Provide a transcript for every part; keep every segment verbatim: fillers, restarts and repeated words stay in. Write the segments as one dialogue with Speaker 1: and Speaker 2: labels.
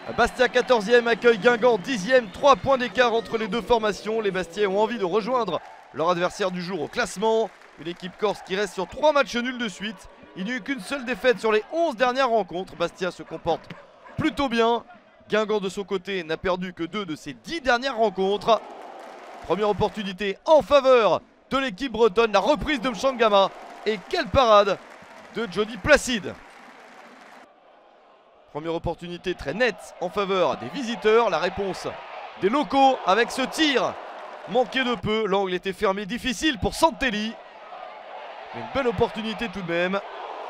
Speaker 1: Bastia quatorzième accueille Guingamp dixième, trois points d'écart entre les deux formations. Les Bastiais ont envie de rejoindre leur adversaire du jour au classement. Une équipe corse qui reste sur trois matchs nuls de suite. Il n'y a eu qu'une seule défaite sur les onze dernières rencontres. Bastia se comporte plutôt bien. Guingamp de son côté n'a perdu que deux de ses dix dernières rencontres. Première opportunité en faveur de l'équipe bretonne, la reprise de Mchangama. Et quelle parade de Johnny Placide. Première opportunité très nette en faveur des visiteurs. La réponse des locaux avec ce tir manqué de peu. L'angle était fermé, difficile pour Santelli. Une belle opportunité tout de même.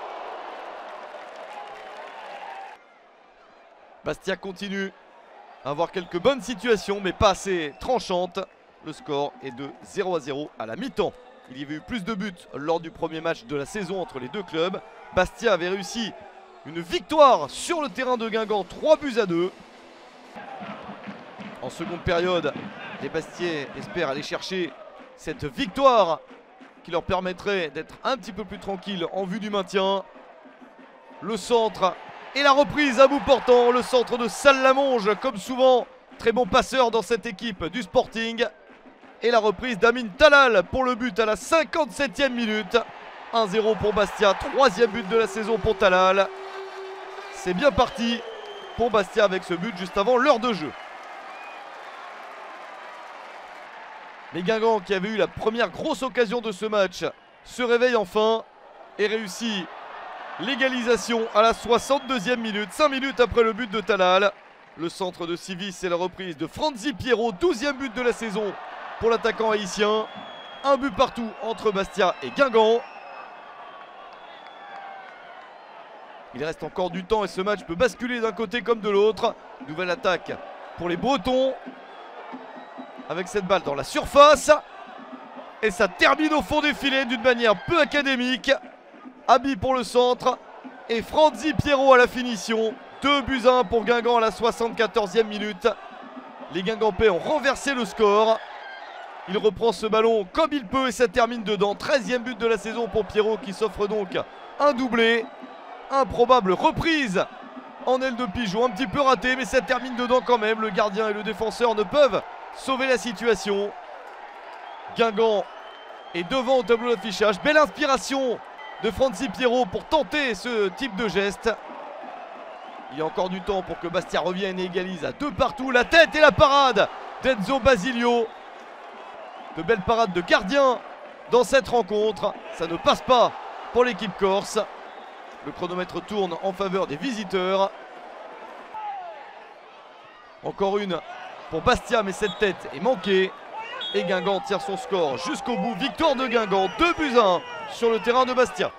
Speaker 1: Bastia continue à avoir quelques bonnes situations, mais pas assez tranchantes. Le score est de zéro à zéro à la mi-temps. Il y avait eu plus de buts lors du premier match de la saison entre les deux clubs. Bastia avait réussi une victoire sur le terrain de Guingamp, trois buts à deux. En seconde période, les Bastiais espèrent aller chercher cette victoire qui leur permettrait d'être un petit peu plus tranquilles en vue du maintien. Le centre et la reprise à bout portant. Le centre de Sallamonge, comme souvent, très bon passeur dans cette équipe du Sporting. Et la reprise d'Amin Talal pour le but à la cinquante-septième minute. un zéro pour Bastia, troisième but de la saison pour Talal. C'est bien parti pour Bastia avec ce but juste avant l'heure de jeu. Mais Guingamp, qui avait eu la première grosse occasion de ce match, se réveille enfin et réussit l'égalisation à la soixante-deuxième minute, cinq minutes après le but de Talal. Le centre de Civis et la reprise de Franzi Pierrot, douzième but de la saison pour l'attaquant haïtien. Un but partout entre Bastia et Guingamp. Il reste encore du temps et ce match peut basculer d'un côté comme de l'autre. Nouvelle attaque pour les Bretons. Avec cette balle dans la surface. Et ça termine au fond des filets d'une manière peu académique. Abi pour le centre. Et Franzi Pierrot à la finition. deux buts à un pour Guingamp à la soixante-quatorzième minute. Les Guingampais ont renversé le score. Il reprend ce ballon comme il peut et ça termine dedans. treizième but de la saison pour Pierrot qui s'offre donc un doublé. Improbable reprise en aile de pigeon, un petit peu raté, mais ça termine dedans quand même. Le gardien et le défenseur ne peuvent sauver la situation. Guingamp est devant au tableau d'affichage. Belle inspiration de Franzi Pierrot pour tenter ce type de geste. Il y a encore du temps pour que Bastia revienne et égalise à deux partout. La tête et la parade d'Enzo Basilio. De belles parades de gardien dans cette rencontre. Ça ne passe pas pour l'équipe corse. Le chronomètre tourne en faveur des visiteurs. Encore une pour Bastia, mais cette tête est manquée. Et Guingamp tire son score jusqu'au bout. Victoire de Guingamp, deux buts à un sur le terrain de Bastia.